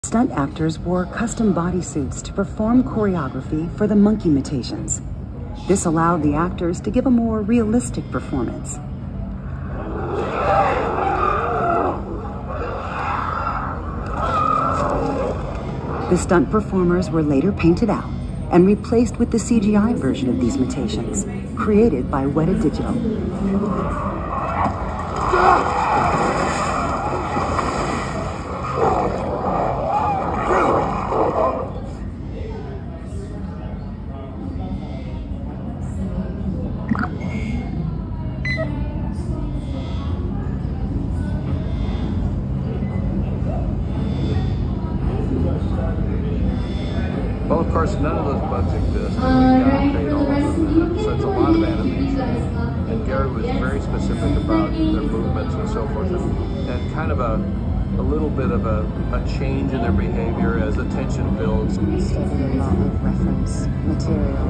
Stunt actors wore custom bodysuits to perform choreography for the monkey imitations. This allowed the actors to give a more realistic performance. The stunt performers were later painted out and replaced with the CGI version of these imitations, created by Weta Digital. Well, of course, none of those bugs exist, and we've got to create all of them, so it's a lot of animation. And Gary was very specific about their movements and so forth, and kind of a little bit of a change in their behavior as the tension builds. We studied a lot of reference material